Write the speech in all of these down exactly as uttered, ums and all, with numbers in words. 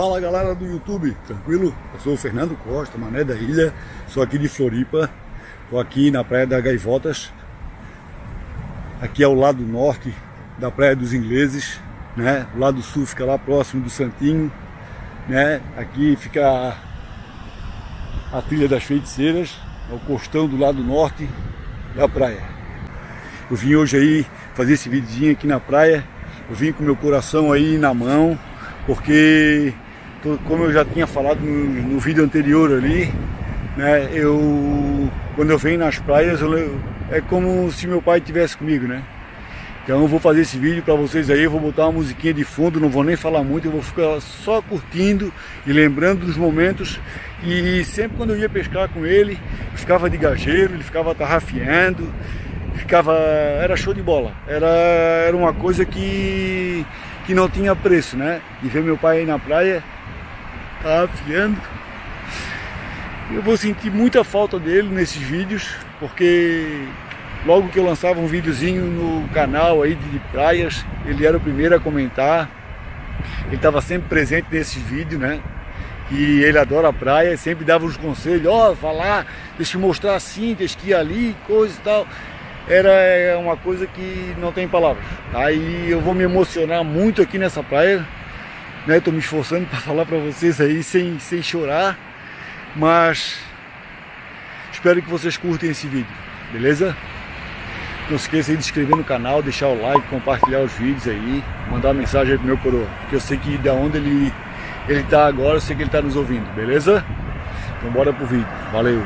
Fala galera do YouTube, tranquilo? Eu sou o Fernando Costa, Mané da Ilha, sou aqui de Floripa, estou aqui na Praia das Gaivotas, aqui é o lado norte da Praia dos Ingleses, né? O lado sul fica lá próximo do Santinho, né? Aqui fica a, a Trilha das Feiticeiras, é o costão do lado norte da praia. Eu vim hoje aí fazer esse videozinho aqui na praia, eu vim com meu coração aí na mão, porque como eu já tinha falado no, no vídeo anterior ali, né, eu quando eu venho nas praias eu, é como se meu pai estivesse comigo, né? Então eu vou fazer esse vídeo para vocês aí, eu vou botar uma musiquinha de fundo, não vou nem falar muito, eu vou ficar só curtindo e lembrando dos momentos. E sempre quando eu ia pescar com ele, ficava de gajeiro, ele ficava tarrafiando, ficava, era show de bola, era, era uma coisa que que não tinha preço, né? E ver meu pai aí na praia, tá afiando. Eu vou sentir muita falta dele nesses vídeos, porque logo que eu lançava um videozinho no canal aí de praias, ele era o primeiro a comentar. Ele estava sempre presente nesses vídeos, né? E ele adora a praia, sempre dava os conselhos, ó, oh, vai lá, deixa eu mostrar assim, deixa que ir ali, coisa e tal. Era uma coisa que não tem palavras. Aí eu vou me emocionar muito aqui nessa praia, né? Tô me esforçando para falar para vocês aí sem, sem chorar, mas espero que vocês curtem esse vídeo, beleza? Não se esqueça aí de se inscrever no canal, deixar o like, compartilhar os vídeos aí, mandar uma mensagem aí pro meu coroa, que eu sei que da onde ele ele tá agora, eu sei que ele tá nos ouvindo, beleza? Então bora pro vídeo, valeu!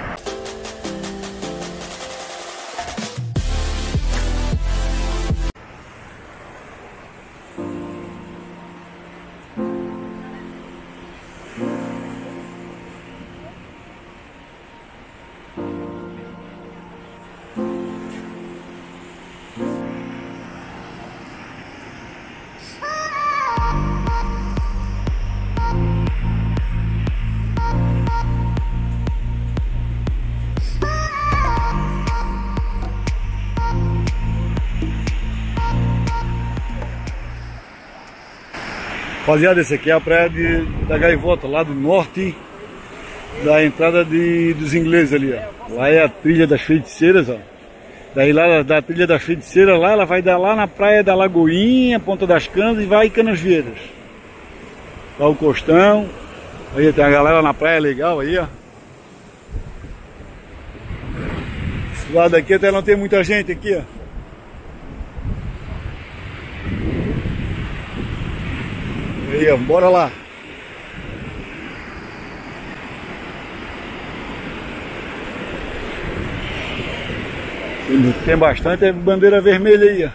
Rapaziada, essa aqui é a praia de, da Gaivota, lá do norte da entrada de, dos ingleses ali, ó. Lá é a Trilha das Feiticeiras, ó. Daí lá da Trilha das Feiticeiras, lá ela vai dar lá na praia da Lagoinha, Ponta das Canas e vai em Canasvieiras. Lá o costão. Aí tem a galera na praia legal aí, ó. Esse lado aqui até não tem muita gente aqui, ó. Aí, ó, bora lá. Tem bastante bandeira vermelha aí, ó.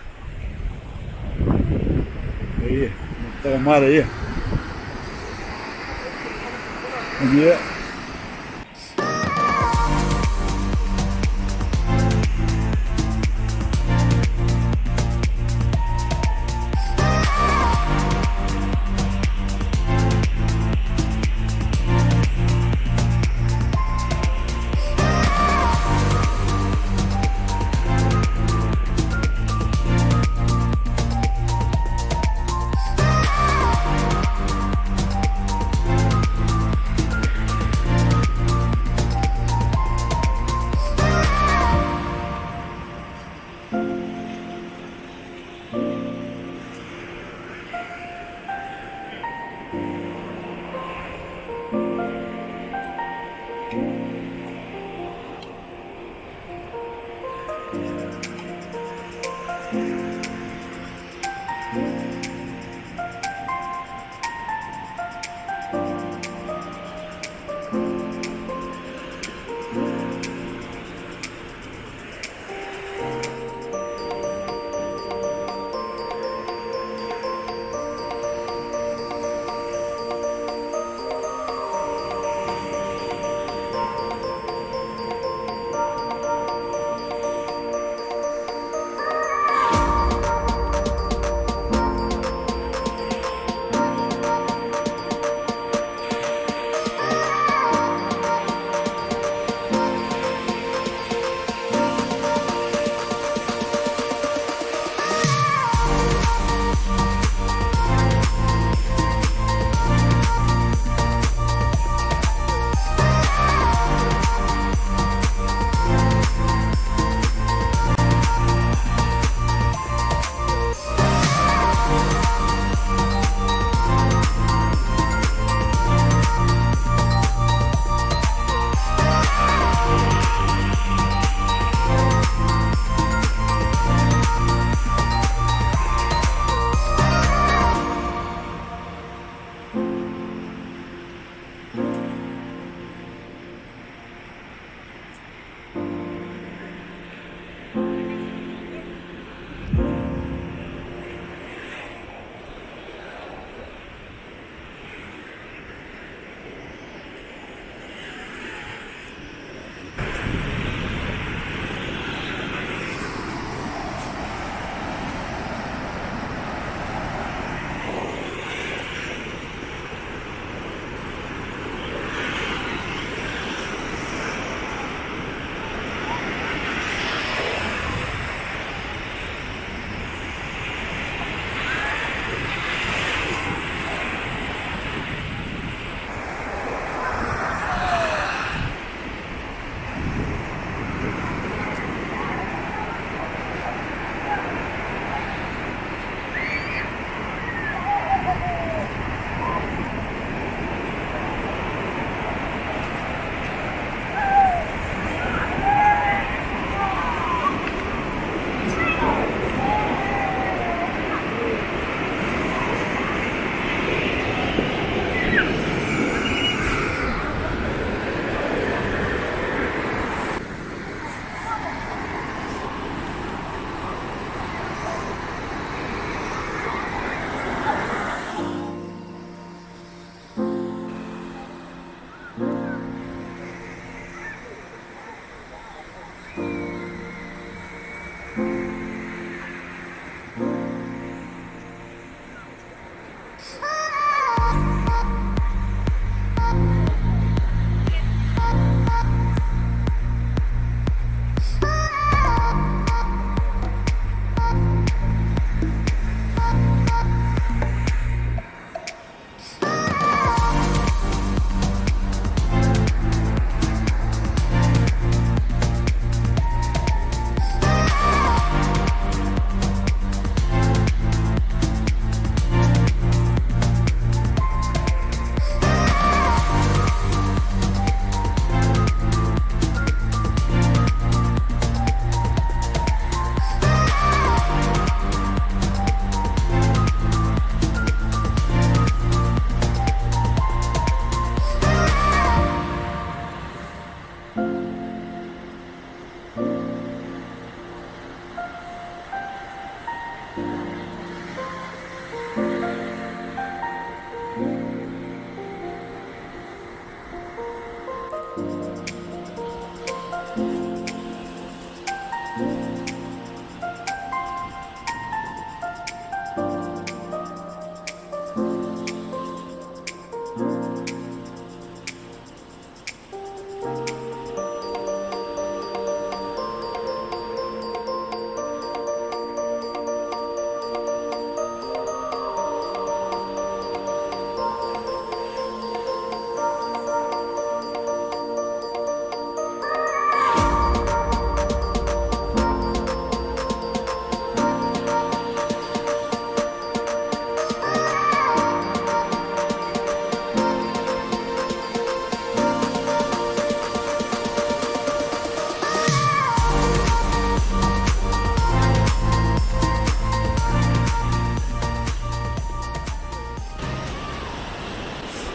Aí, tomara aí. Aí, ó.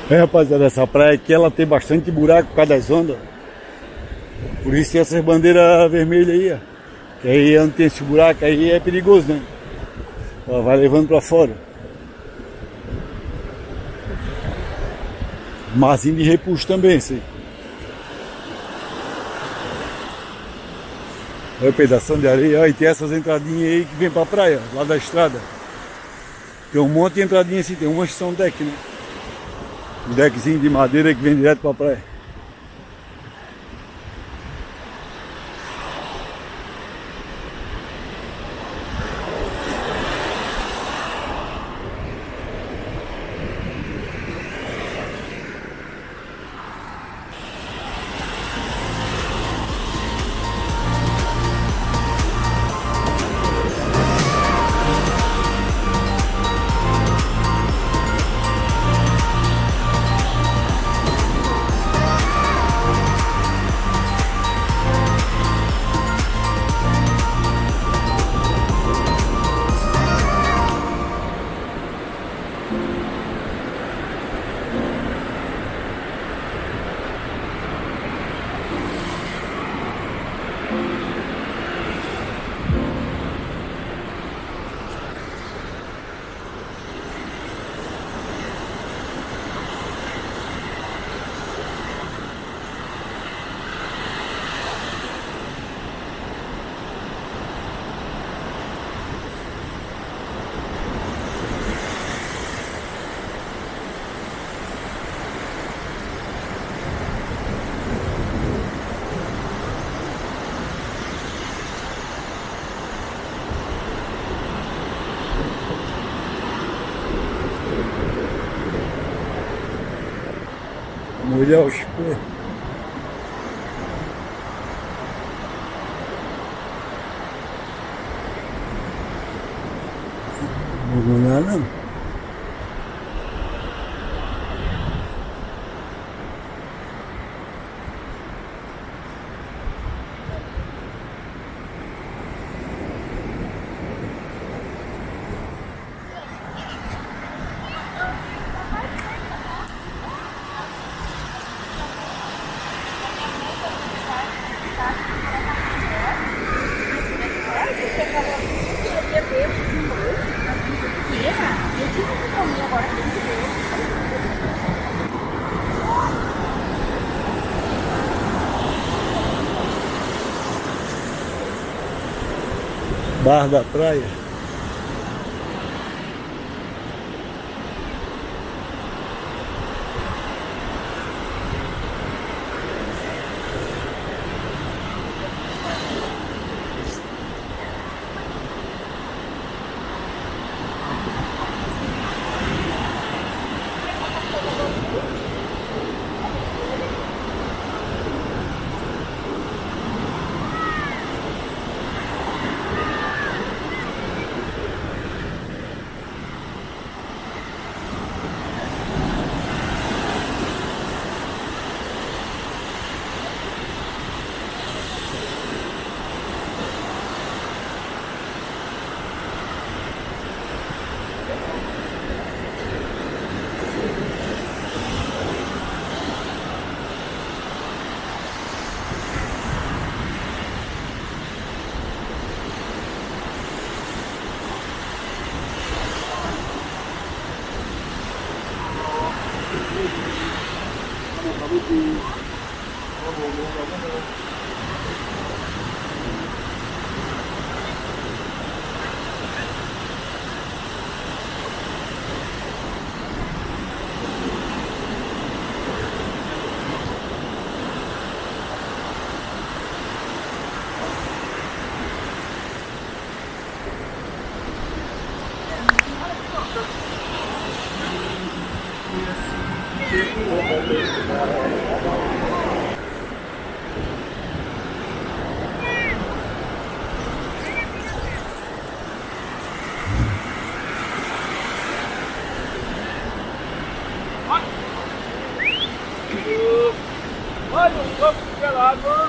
É, rapaziada, essa praia aqui ela tem bastante buraco por causa das ondas. Por isso tem essas bandeiras vermelhas aí, ó. Que aí onde tem esse buraco aí é perigoso, né? Ela vai levando pra fora. Marzinho de repuxo também, esse aí. Olha o pedação de areia, ó, e tem essas entradinhas aí que vem pra praia, lá da estrada. Tem um monte de entradinha assim, tem umas que são deck, né? Um deckzinho de madeira que vem direto pra praia. Molhar os pés. Não vou molhar não. Bar da praia. Olha o campo pelado.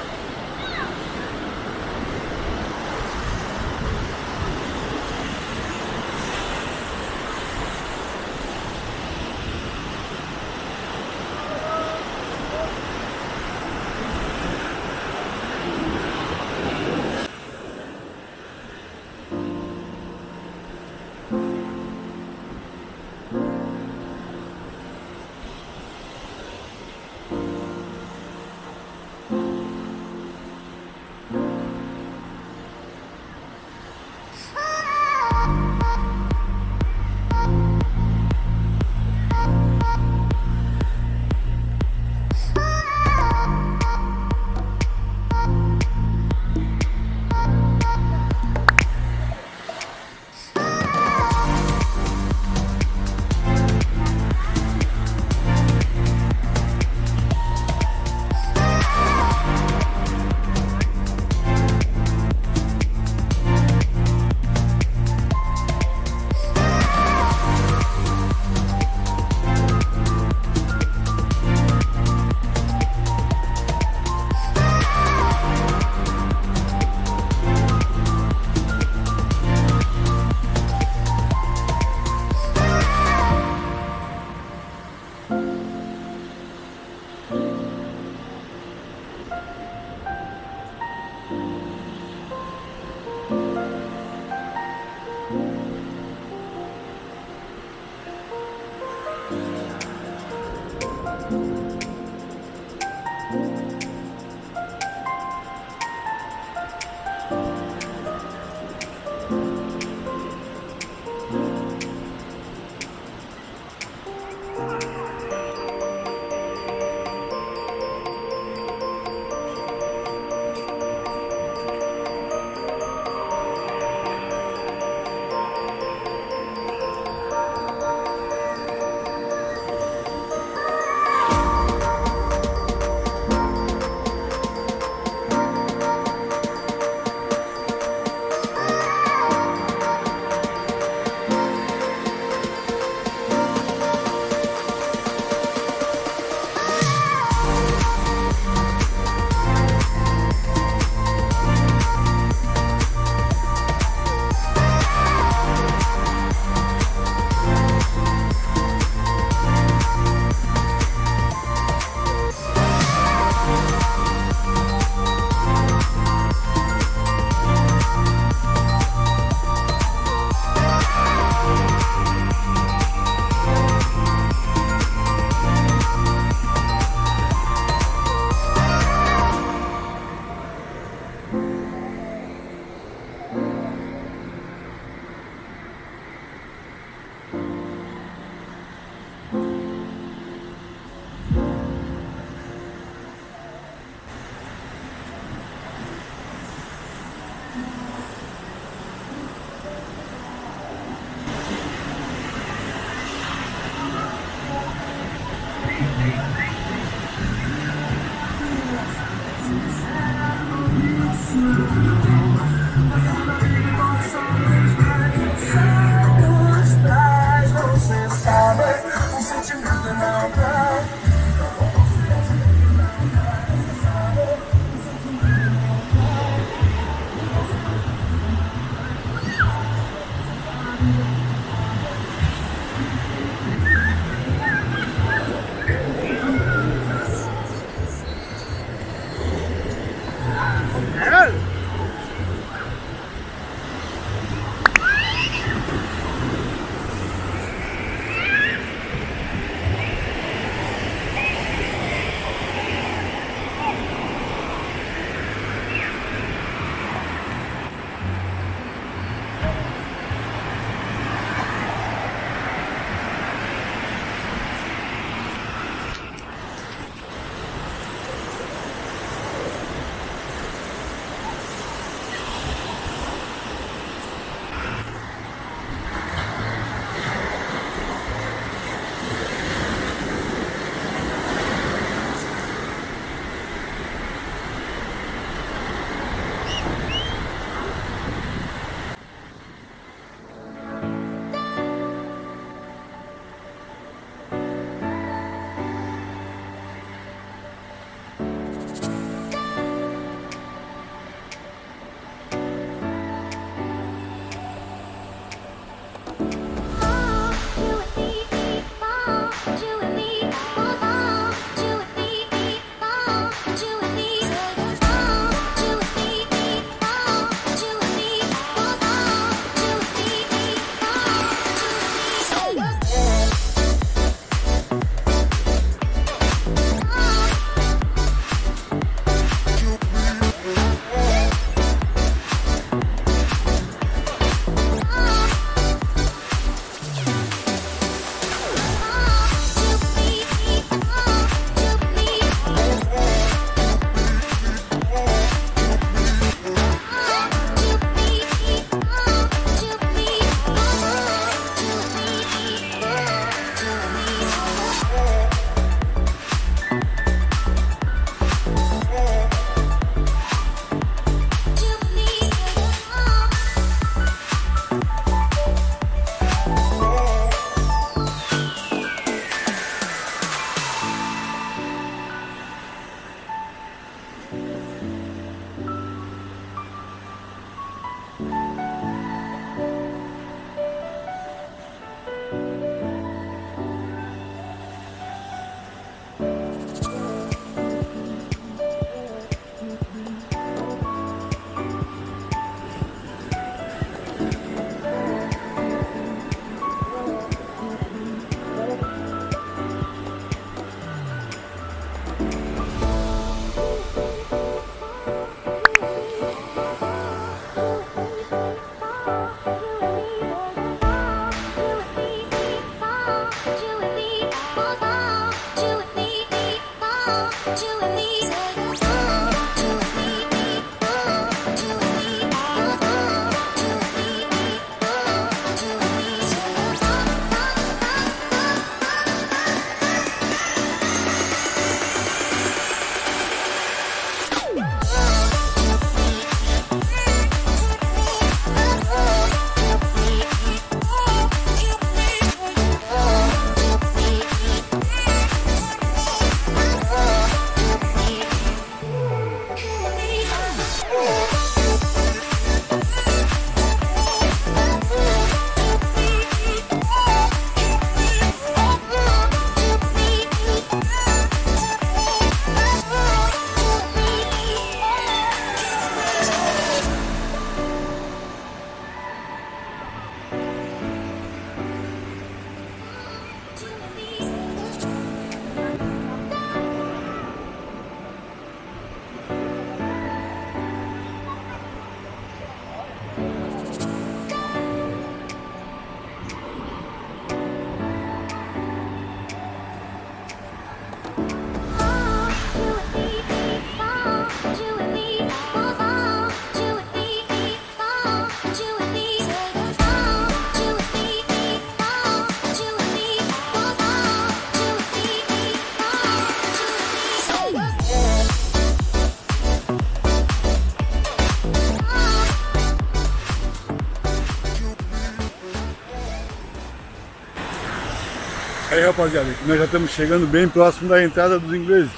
Aí, rapaziada, nós já estamos chegando bem próximo da entrada dos ingleses.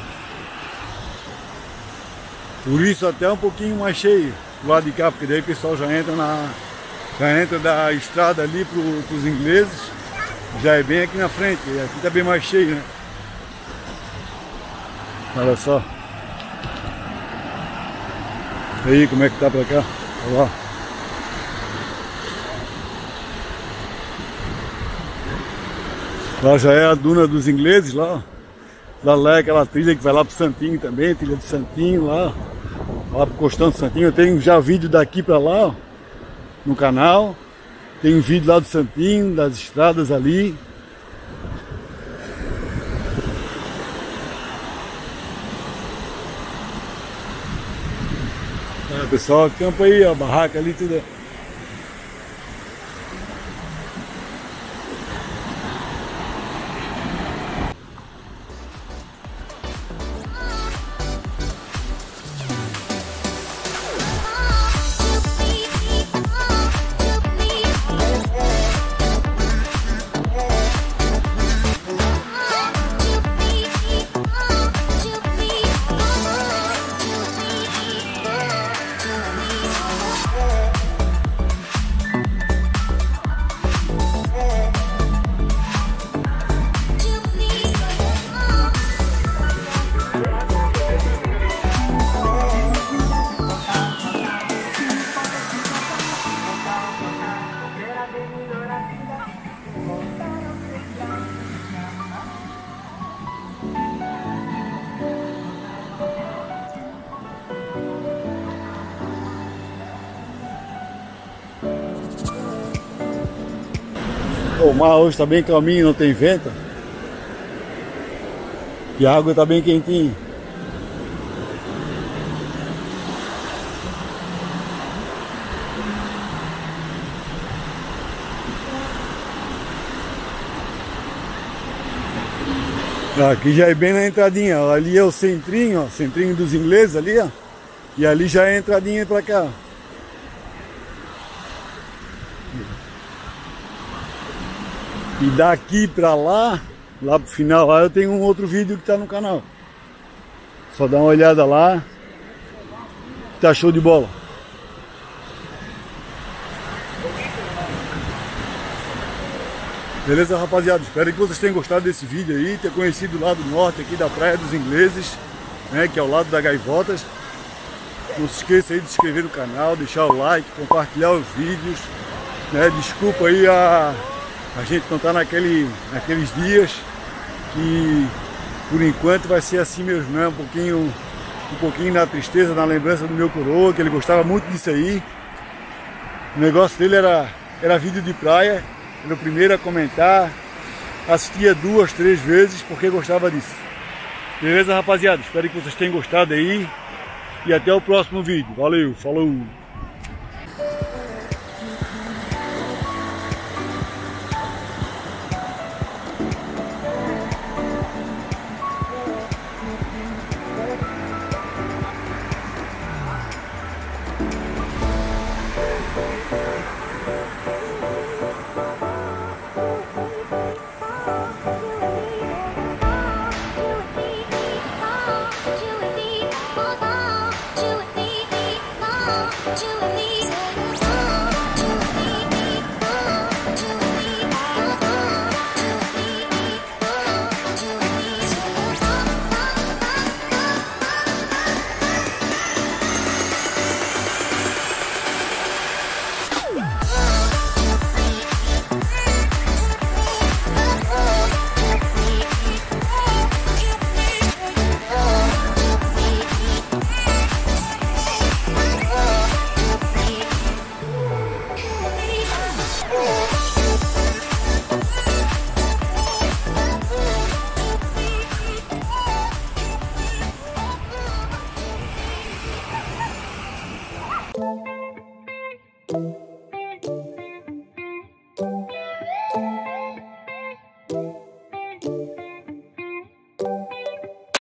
Por isso até um pouquinho mais cheio do lado de cá, porque daí o pessoal já entra na já entra da estrada ali para os ingleses, já é bem aqui na frente, e aqui tá bem mais cheio, né? Olha só. E aí, como é que tá pra cá? Olha lá. Lá já é a duna dos ingleses, lá. Lá, lá é aquela trilha que vai lá pro Santinho também, trilha do Santinho lá. Lá pro Costão do Santinho. Eu tenho já vídeo daqui pra lá, ó, no canal. Tem vídeo lá do Santinho, das estradas ali. É, pessoal, campo aí, a barraca ali, tudo. O mar hoje está bem calminho, não tem vento. E a água está bem quentinha. Aqui já é bem na entradinha, ó. Ali é o centrinho, ó, centrinho dos ingleses ali, ó. E ali já é a entradinha para cá. E daqui pra lá, lá pro final lá, eu tenho um outro vídeo que tá no canal. Só dá uma olhada lá, que tá show de bola. Beleza, rapaziada? Espero que vocês tenham gostado desse vídeo aí, ter conhecido o lado norte aqui da Praia dos Ingleses, né, que é o lado da Gaivotas. Não se esqueça aí de se inscrever no canal, deixar o like, compartilhar os vídeos, né? Desculpa aí a... A gente não está naquele, naqueles dias que por enquanto vai ser assim mesmo, né? Um pouquinho, um pouquinho na tristeza, na lembrança do meu coroa, que ele gostava muito disso aí. O negócio dele era, era vídeo de praia, era o primeiro a comentar, assistia duas, três vezes porque gostava disso. Beleza, rapaziada? Espero que vocês tenham gostado aí e até o próximo vídeo. Valeu, falou!